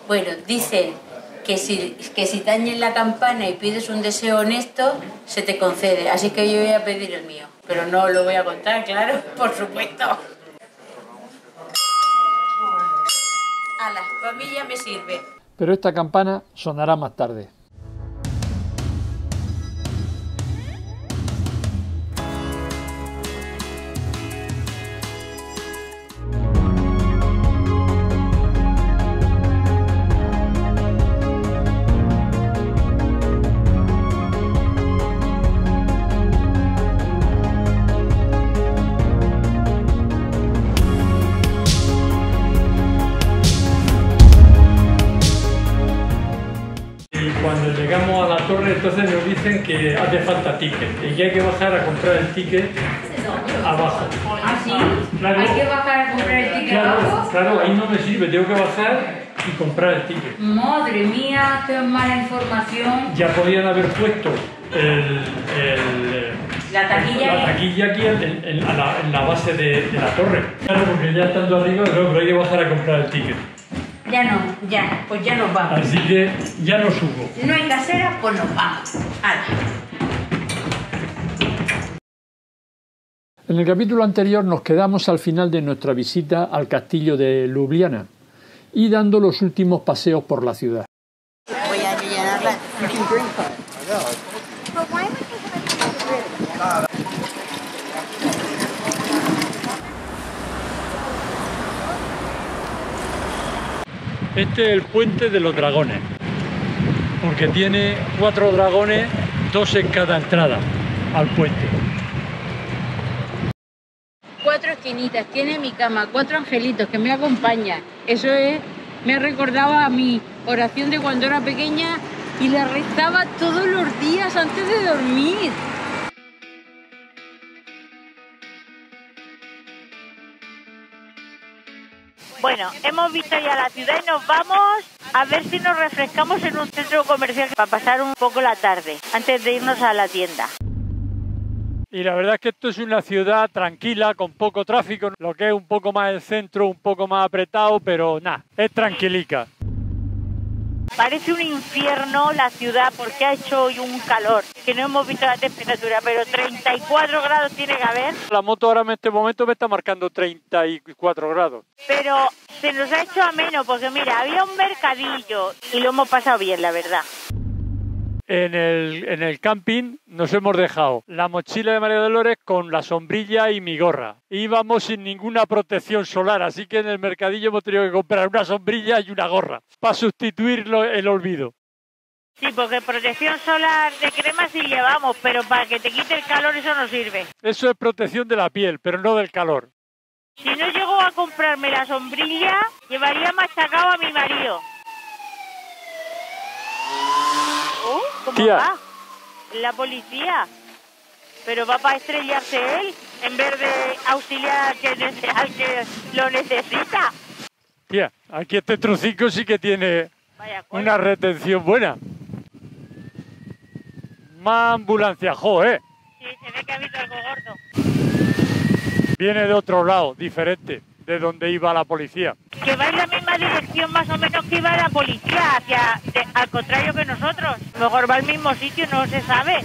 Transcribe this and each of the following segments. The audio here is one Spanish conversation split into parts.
Bueno, dicen que si tañes la campana y pides un deseo honesto, se te concede. Así que yo voy a pedir el mío. Pero no lo voy a contar, claro, por supuesto. Ala, para mí ya me sirve. Pero esta campana sonará más tarde. Cuando llegamos a la torre, entonces nos dicen que hace falta ticket y que hay que bajar a comprar el ticket abajo. ¿Ah, sí? Claro, ¿Hay que bajar a comprar el ticket abajo? Claro, ahí no me sirve, tengo que bajar y comprar el ticket. Madre mía, qué mala información. Ya podían haber puesto La taquilla aquí en la base de la torre. Claro, porque ya estando arriba, pero hay que bajar a comprar el ticket. Pues ya nos vamos. Así que ya no subo. No hay casera, pues nos vamos. ¡Hala! En el capítulo anterior nos quedamos al final de nuestra visita al castillo de Ljubljana y dando los últimos paseos por la ciudad. Voy a rellenarla. Este es el puente de los dragones, porque tiene 4 dragones, 2 en cada entrada al puente. 4 esquinitas, tiene mi cama, 4 angelitos que me acompañan. Eso me ha recordado a mi oración de cuando era pequeña y la rezaba todos los días antes de dormir. Bueno, hemos visto ya la ciudad y nos vamos a ver si nos refrescamos en un centro comercial para pasar un poco la tarde antes de irnos a la tienda. Y la verdad es que esto es una ciudad tranquila, con poco tráfico, lo que es un poco más el centro, un poco más apretado, pero nada, es tranquilica. Parece un infierno la ciudad porque ha hecho hoy un calor, que no hemos visto la temperatura, pero 34 grados tiene que haber. La moto ahora en este momento me está marcando 34 grados. Pero se nos ha hecho ameno porque mira, había un mercadillo y lo hemos pasado bien, la verdad. En el camping nos hemos dejado la mochila de María Dolores con la sombrilla y mi gorra. Íbamos sin ninguna protección solar, así que en el mercadillo hemos tenido que comprar una sombrilla y una gorra para sustituir el olvido. Sí, porque protección solar de crema sí llevamos, pero para que te quite el calor eso no sirve. Eso es protección de la piel, pero no del calor. Si no llego a comprarme la sombrilla, llevaría machacado a mi marido. ¿Cómo Tía. va? La policía. Pero va para estrellarse él en vez de auxiliar al que lo necesita. Tía, aquí este trocico sí que tiene una retención buena. Más ambulancia, jo, Sí, se ve que ha habido algo gordo. Viene de otro lado, diferente, de donde iba la policía. Que va en la misma dirección más o menos que iba la policía, al contrario que nosotros. Mejor va al mismo sitio, no se sabe.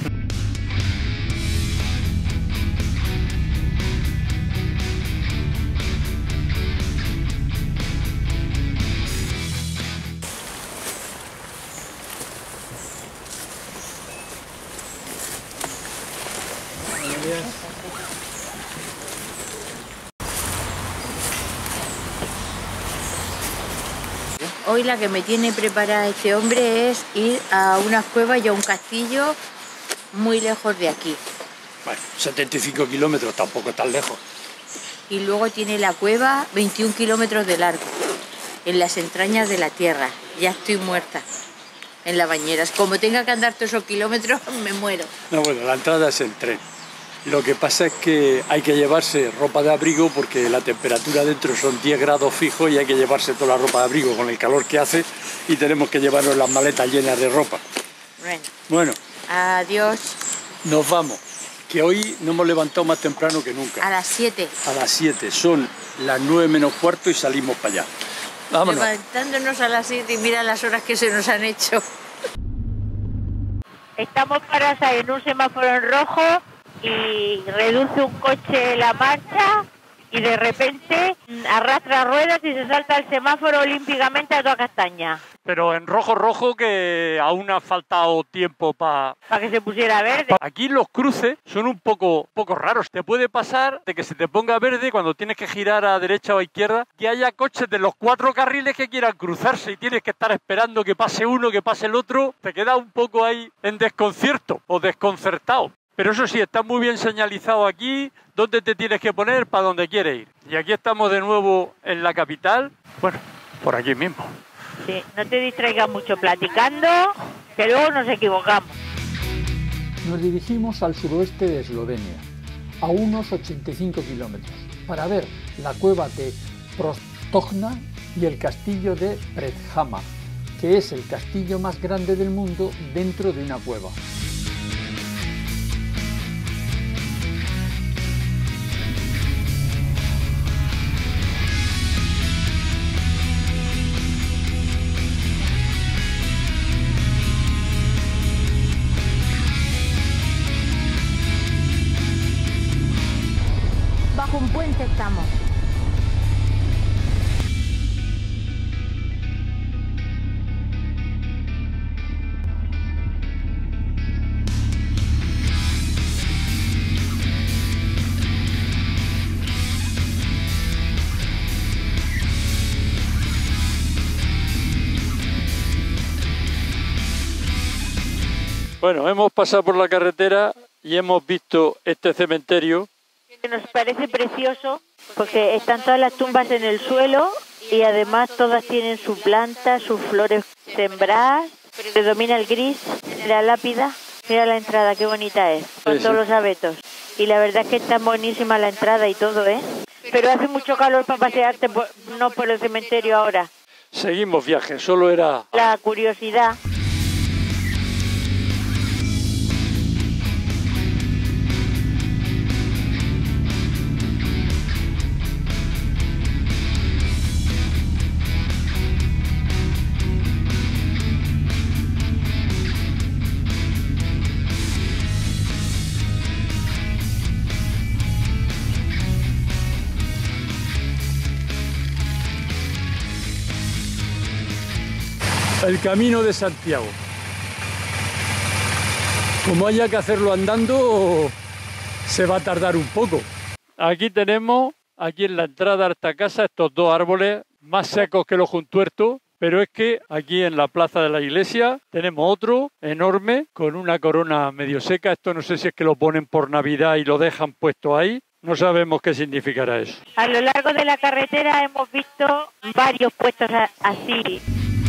Hoy la que me tiene preparada este hombre es ir a unas cuevas y a un castillo muy lejos de aquí. Bueno, 75 kilómetros, tampoco tan lejos. Y luego tiene la cueva 21 kilómetros de largo, en las entrañas de la tierra. Ya estoy muerta en la bañera. Como tenga que andar todos esos kilómetros, me muero. No, bueno, la entrada es en tren. Lo que pasa es que hay que llevarse ropa de abrigo porque la temperatura dentro son 10 grados fijos y hay que llevarse toda la ropa de abrigo con el calor que hace y tenemos que llevarnos las maletas llenas de ropa. Bueno. Adiós. Nos vamos, que hoy nos hemos levantado más temprano que nunca. A las 7. A las 7, son las 9 menos cuarto y salimos para allá. Vámonos. Levantándonos a las 7 y mira las horas que se nos han hecho. Estamos parados ahí en un semáforo en rojo y reduce un coche la marcha y de repente arrastra ruedas y se salta el semáforo olímpicamente a toda castaña. Pero en rojo que aún ha faltado tiempo para que se pusiera verde. Aquí los cruces son un poco raros. Te puede pasar de que se te ponga verde cuando tienes que girar a derecha o a izquierda, que haya coches de los 4 carriles que quieran cruzarse y tienes que estar esperando que pase uno, que pase el otro. Te quedas un poco ahí en desconcierto o desconcertado. Pero eso sí, está muy bien señalizado aquí dónde te tienes que poner para donde quieres ir. Y aquí estamos de nuevo en la capital, bueno, por aquí mismo. Sí, no te distraigas mucho platicando, que luego nos equivocamos. Nos dirigimos al suroeste de Eslovenia, a unos 85 kilómetros, para ver la cueva de Prostojna y el castillo de Predjama, que es el castillo más grande del mundo dentro de una cueva. Bajo un puente estamos. Bueno, hemos pasado por la carretera y hemos visto este cementerio. Nos parece precioso porque están todas las tumbas en el suelo y además todas tienen su planta, sus flores sembradas, predomina el gris, la lápida. Mira la entrada, qué bonita es, con todos los abetos. Y la verdad es que está buenísima la entrada y todo, ¿eh? Pero hace mucho calor para pasearte, no por el cementerio ahora. Seguimos viaje, solo era la curiosidad. el Camino de Santiago. Como haya que hacerlo andando, se va a tardar un poco. Aquí tenemos, aquí en la entrada a esta casa, estos dos árboles más secos que los juntuertos, pero es que aquí en la plaza de la iglesia tenemos otro enorme con una corona medio seca. Esto no sé si es que lo ponen por Navidad y lo dejan puesto ahí. No sabemos qué significará eso. A lo largo de la carretera hemos visto varios puestos así.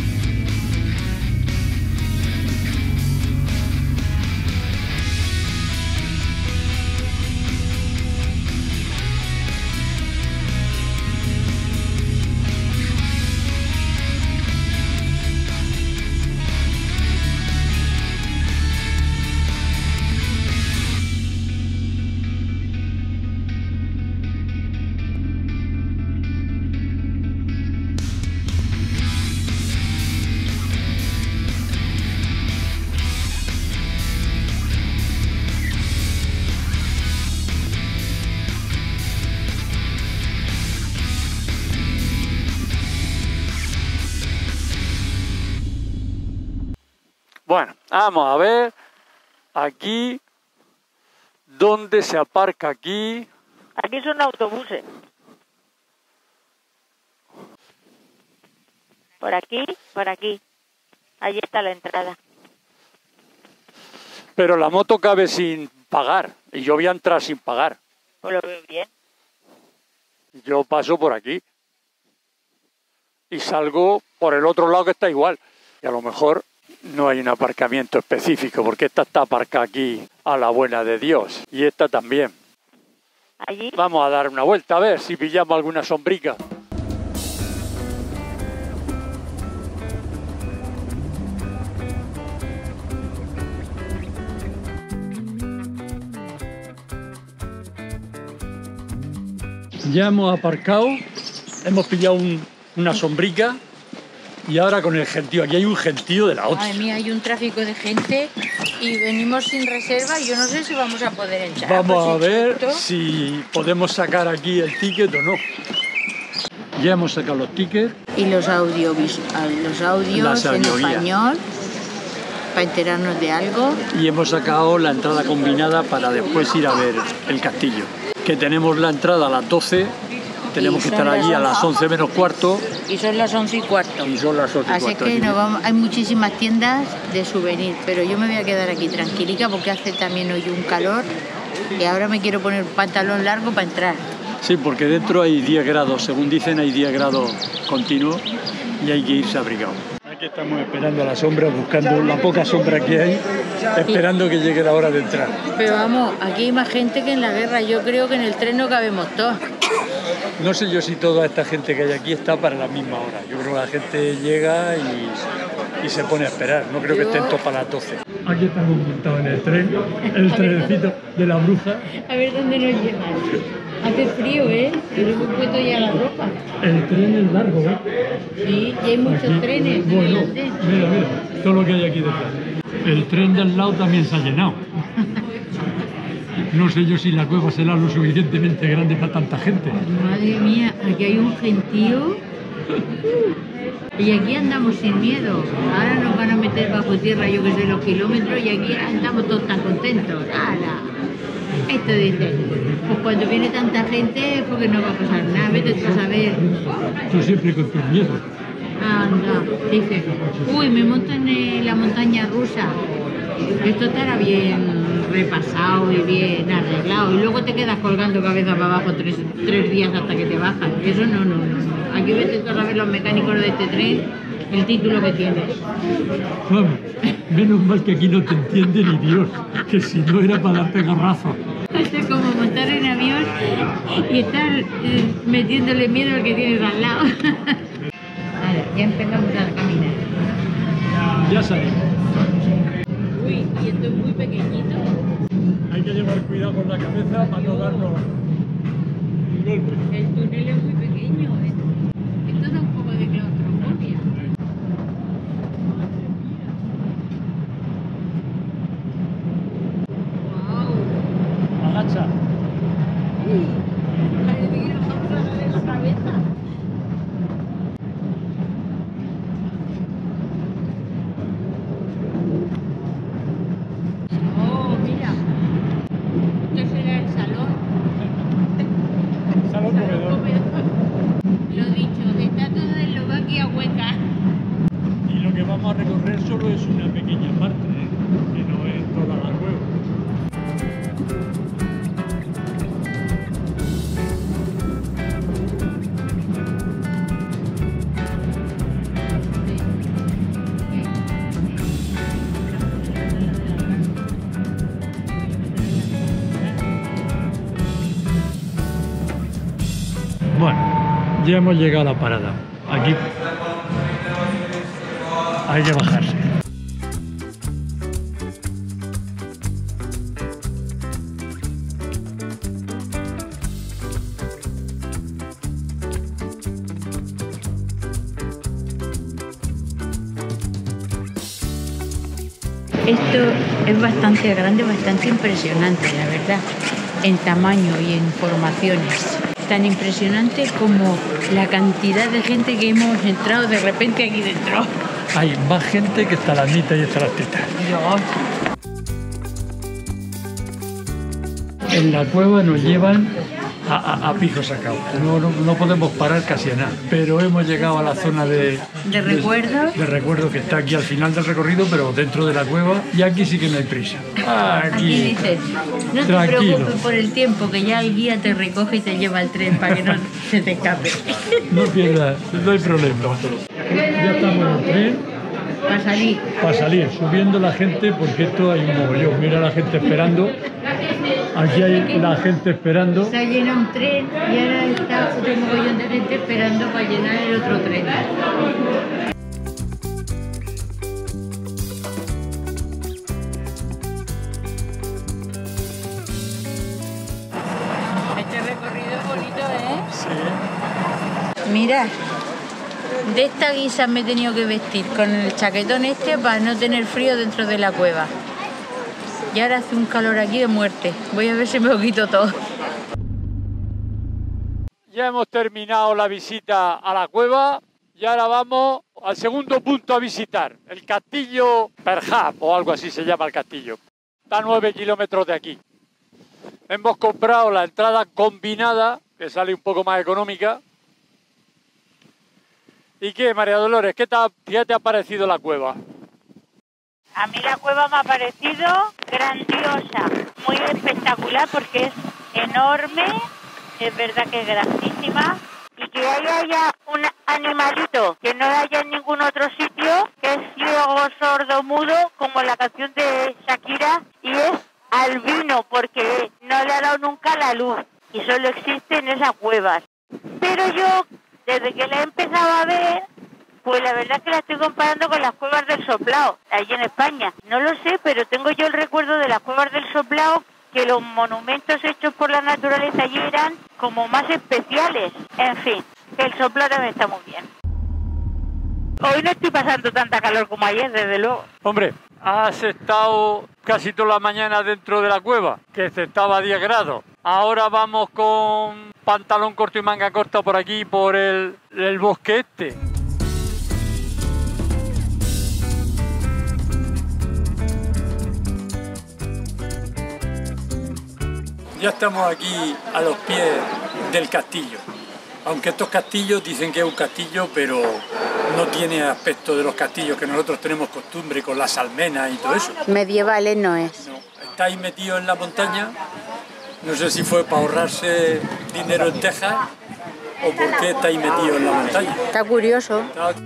Bueno, vamos a ver aquí dónde se aparca aquí. Aquí son autobuses. Por aquí, por aquí. Allí está la entrada. Pero la moto cabe sin pagar y yo voy a entrar sin pagar. Pues lo veo bien. Yo paso por aquí y salgo por el otro lado que está igual. Y a lo mejor no hay un aparcamiento específico porque esta está aparcada aquí a la buena de Dios y esta también. Allí. Vamos a dar una vuelta a ver si pillamos alguna sombrica. Ya hemos aparcado, hemos pillado una sombrica y ahora con el gentío. Aquí hay un gentío de la otra. Madre mía, hay un tráfico de gente y venimos sin reserva. Yo no sé si vamos a poder entrar. Vamos a Pues ver exacto. si podemos sacar aquí el ticket o no. Ya hemos sacado los tickets. Y los audios Las en audioguías. español, para enterarnos de algo. Y hemos sacado la entrada combinada para después ir a ver el castillo. Que tenemos la entrada a las 12, tenemos Y que son estar allí las a las 11 menos cuarto Y son las 11:15. y son las 11 y Así cuarto. que Así nos vamos, hay muchísimas tiendas de souvenir, pero yo me voy a quedar aquí tranquilica porque hace también hoy un calor y ahora me quiero poner pantalón largo para entrar. Sí, porque dentro hay 10 grados, según dicen hay 10 grados continuos y hay que irse abrigado. Aquí estamos esperando a la sombra, buscando la poca sombra que hay, esperando que llegue la hora de entrar. Pero vamos, aquí hay más gente que en la guerra. Yo creo que en el tren no cabemos todos. No sé yo si toda esta gente que hay aquí está para la misma hora. Yo creo que la gente llega y se pone a esperar. No creo que estén todos para las 12. Aquí estamos montados en el tren, el trenecito de la bruja. A ver dónde nos llevan. Hace frío, ¿eh? Pero hemos puesto ya la ropa. El tren es largo, ¿eh? Sí, y hay muchos trenes. Bueno, delante. mira, todo lo que hay aquí detrás. El tren del lado también se ha llenado. No sé yo si la cueva será lo suficientemente grande para tanta gente. Madre mía, aquí hay un gentío. Y aquí andamos sin miedo. Ahora nos van a meter bajo tierra, yo que sé, los kilómetros, y aquí andamos todos tan contentos. ¡Hala! Esto dice, pues cuando viene tanta gente es porque no va a pasar nada, vete tú a saber. Tú siempre con tus miedos. Anda, dice, uy, me monto en la montaña rusa. Esto estará bien repasado y bien arreglado. Y luego te quedas colgando cabeza para abajo tres días hasta que te bajas. Eso no. Aquí vete tú a ver los mecánicos de este tren, el título que tienes. Vamos, menos mal que aquí no te entiende ni Dios, que si no era para darte garrazo. Esto es como montar en avión y estar metiéndole miedo al que tienes al lado. Vale, ya empezamos a caminar. Ya salimos. Uy, y esto es muy pequeñito. Hay que llevar cuidado con la cabeza para no darnos un golpe. El túnel es muy pequeño. Esto da un poco de claustrofobia. Wow. Agacha. Parece que nos vamos a darle la cabeza. Oh, mira. Esto será el salón. Salón comedor. Lo dicho, está toda Eslovaquia hueca. Y lo que vamos a recorrer solo es una pequeña parte, que no es toda la cueva. Bueno, ya hemos llegado a la parada. Aquí hay que bajarse. Esto es bastante grande, bastante impresionante, la verdad, en tamaño y en formaciones. Tan impresionante como la cantidad de gente que hemos entrado de repente aquí dentro. Hay más gente que estalagmitas y estalactitas. Dios. En la cueva nos llevan a pijo sacado. No podemos parar casi a nada. Pero hemos llegado a la zona de recuerdo. De recuerdo que está aquí al final del recorrido, pero dentro de la cueva. Y aquí sí que no hay prisa. Aquí dices, no te tranquilo. preocupes por el tiempo, que ya el guía te recoge y te lleva al tren para que no se te escape. No pierdas, no hay problema. Ya estamos en el tren. Para salir, subiendo la gente, porque esto hay un mogollón. Mira la gente esperando. Aquí hay la gente esperando. Se ha llenado un tren y ahora está otro mogollón de gente esperando para llenar el otro tren. Este recorrido es bonito, ¿eh? Sí. Mira, De esta guisa me he tenido que vestir con el chaquetón este para no tener frío dentro de la cueva. Y ahora hace un calor aquí de muerte. Voy a ver si me lo quito todo. Ya hemos terminado la visita a la cueva y ahora vamos al segundo punto a visitar, el castillo Perham, o algo así se llama el castillo. Está a 9 kilómetros de aquí. Hemos comprado la entrada combinada, que sale un poco más económica. ¿Y qué, María Dolores? ¿Qué te ha parecido la cueva? A mí la cueva me ha parecido grandiosa, muy espectacular porque es enorme, es verdad que es grandísima, y que ahí haya un animalito que no haya en ningún otro sitio, que es ciego, sordo, mudo, como la canción de Shakira, y es albino porque no le ha dado nunca la luz y solo existe en esas cuevas. Pero yo, desde que la he empezado a ver, pues la verdad es que la estoy comparando con las cuevas del Soplao, allí en España. No lo sé, pero tengo yo el recuerdo de las cuevas del Soplao, que los monumentos hechos por la naturaleza allí eran como más especiales. En fin, que el Soplao también está muy bien. Hoy no estoy pasando tanta calor como ayer, desde luego. Hombre, has estado casi toda la mañana dentro de la cueva, que estaba a 10 grados. Ahora vamos con pantalón corto y manga corta por aquí, por el bosque este. Ya estamos aquí a los pies del castillo. Aunque estos castillos dicen que es un castillo, pero no tiene aspecto de los castillos que nosotros tenemos costumbre con las almenas y todo eso. Medievales no es. No, está ahí metido en la montaña. No sé si fue para ahorrarse dinero en Texas o por qué está ahí metido en la montaña. Está curioso.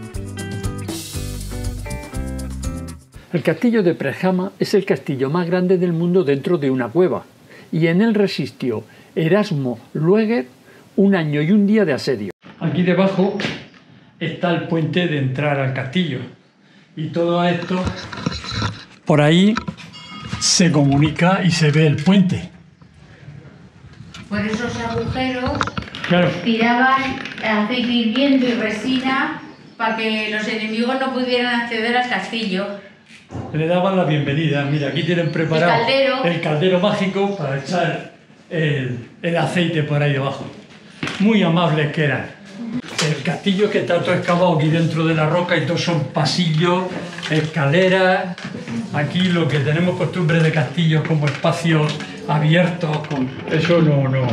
El castillo de Perham es el castillo más grande del mundo dentro de una cueva, y en él resistió Erasmo Lueger 1 año y 1 día de asedio. Aquí debajo está el puente de entrar al castillo, y todo esto por ahí se comunica y se ve el puente. Por esos agujeros Claro. tiraban aceite hirviendo y resina para que los enemigos no pudieran acceder al castillo. Le daban la bienvenida. Mira, aquí tienen preparado El caldero mágico para echar el aceite por ahí debajo. Muy amables que eran. El castillo que está todo excavado aquí dentro de la roca y todos son pasillos, escaleras. Aquí lo que tenemos costumbre de castillos como espacios abiertos, eso no.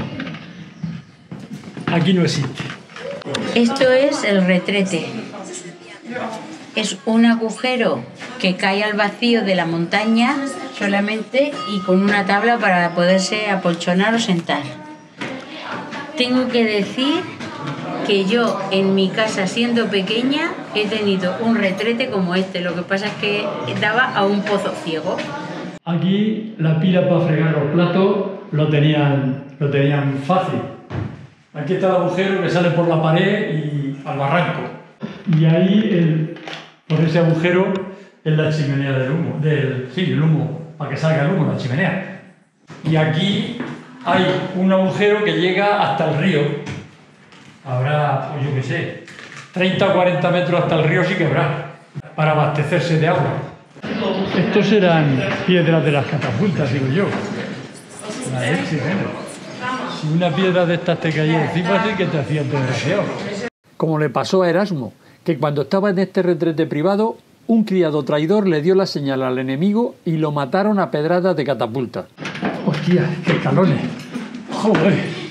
Aquí no existe. Esto es el retrete. Es un agujero que cae al vacío de la montaña solamente y con una tabla para poderse acolchonar o sentar. Tengo que decir que yo en mi casa siendo pequeña he tenido un retrete como este, lo que pasa es que daba a un pozo ciego. Aquí la pila para fregar los platos lo tenían fácil. Aquí está el agujero que sale por la pared y al barranco. Y ahí, por ese agujero, es la chimenea del humo. El humo, para que salga el humo, la chimenea. Y aquí hay un agujero que llega hasta el río. Habrá, pues yo qué sé, 30 o 40 metros hasta el río sí que habrá, para abastecerse de agua. Estos eran piedras de las catapultas, digo yo. La leche, si una piedra de estas te caía encima, sí que te hacían desgraciado. Como le pasó a Erasmo, que cuando estaba en este retrete privado, un criado traidor le dio la señal al enemigo y lo mataron a pedradas de catapulta. ¡Hostia, qué escalones! ¡Joder!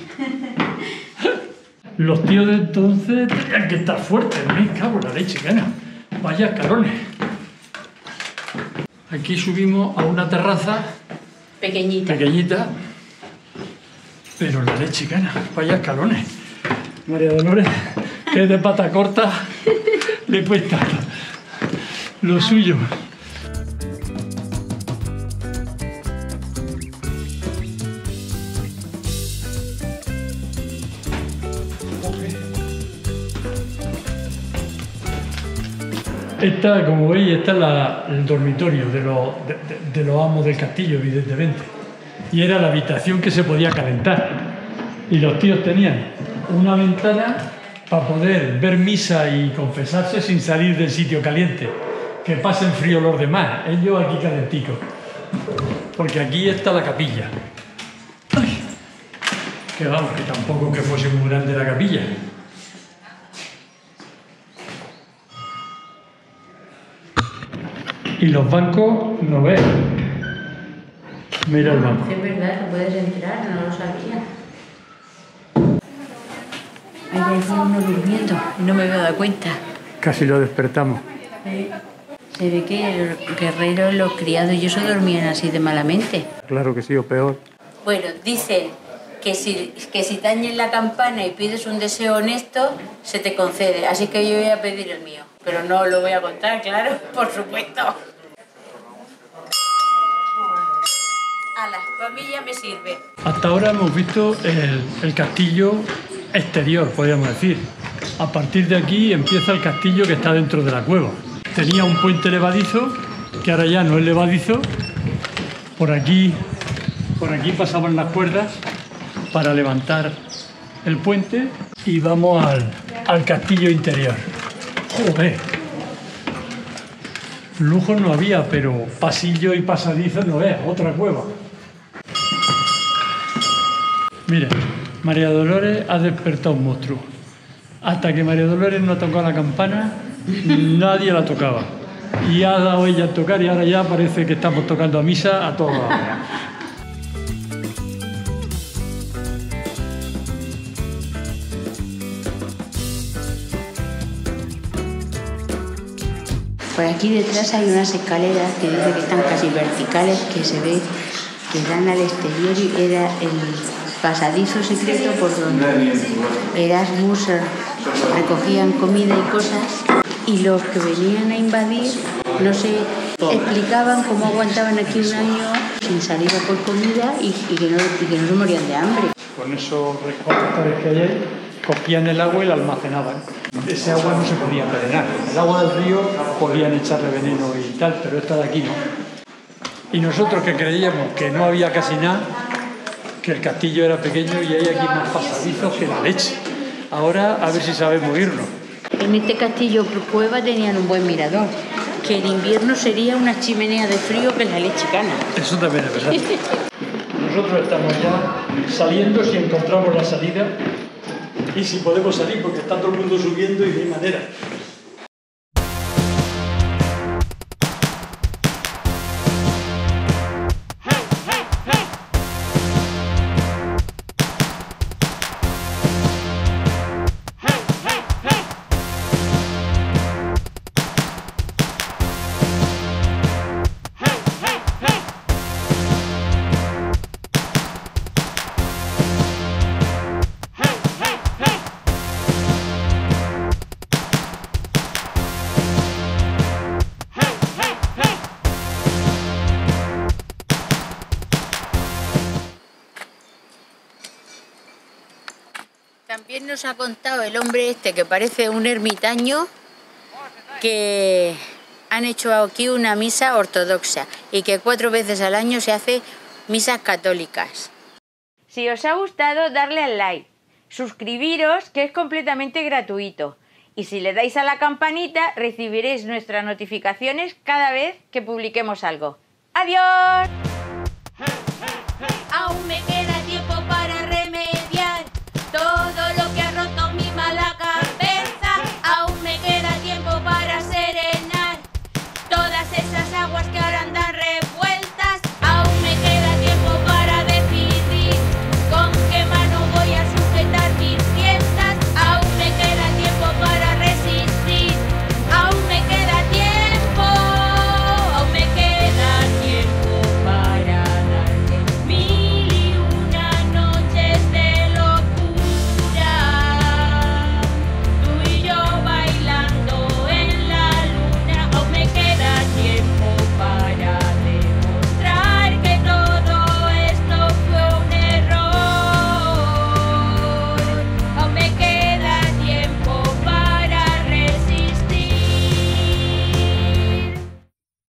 Los tíos de entonces tenían que estar fuertes, me cago en la leche, gana. Vaya escalones. Aquí subimos a una terraza pequeñita, pero la leche gana. Vaya escalones. María Dolores, que es de pata corta, le cuesta lo suyo. Esta, como veis, esta es el dormitorio de los amos del castillo, evidentemente. Y era la habitación que se podía calentar. Y los tíos tenían una ventana para poder ver misa y confesarse sin salir del sitio caliente, que pasen frío los demás, ellos aquí calenticos, porque aquí está la capilla. Ay, que vamos, que tampoco que fuese muy grande la capilla. Y los bancos, no ves. Mira el banco. Es verdad, no puedes entrar, no lo sabía. Ahí hay uno durmiendo y no me había dado cuenta. Casi lo despertamos. Se ve que los guerreros, los criados y eso dormían así de malamente. Claro que sí, o peor. Bueno, dicen que si tañes la campana y pides un deseo honesto, se te concede. Así que yo voy a pedir el mío. Pero no lo voy a contar, claro, por supuesto. Para mí ya me sirve. Hasta ahora hemos visto el castillo exterior, podríamos decir. A partir de aquí empieza el castillo que está dentro de la cueva. Tenía un puente levadizo, que ahora ya no es levadizo. Por aquí pasaban las cuerdas para levantar el puente y vamos al castillo interior. Joder. Lujos no había, pero pasillo y pasadizo no es, otra cueva. Mira, María Dolores ha despertado un monstruo. Hasta que María Dolores no ha tocado la campana, nadie la tocaba. Y ha dado ella a tocar y ahora ya parece que estamos tocando a misa a toda hora. Por aquí detrás hay unas escaleras que dice que están casi verticales, que se ve que dan al exterior y era el pasadizo secreto por donde Erasmus recogían comida y cosas, y los que venían a invadir no se explicaban cómo aguantaban aquí un año sin salir a por comida y que no se morían de hambre. Con esos recolectores que hay ahí, cogían el agua y la almacenaban. Ese agua no se podía envenenar. El agua del río podían echarle veneno y tal, pero esta de aquí no. Y nosotros que creíamos que no había casi nada, que el castillo era pequeño y hay aquí más pasadizos que la leche. Ahora a ver si sabemos irnos. En este castillo cueva tenían un buen mirador, que en invierno sería una chimenea de frío que la leche cana. Eso también es verdad. Nosotros estamos ya saliendo si encontramos la salida y si podemos salir, porque está todo el mundo subiendo y no hay manera. También nos ha contado el hombre este, que parece un ermitaño, que han hecho aquí una misa ortodoxa y que 4 veces al año se hace misas católicas. Si os ha gustado, darle al like, suscribiros, que es completamente gratuito, y si le dais a la campanita recibiréis nuestras notificaciones cada vez que publiquemos algo. ¡Adiós!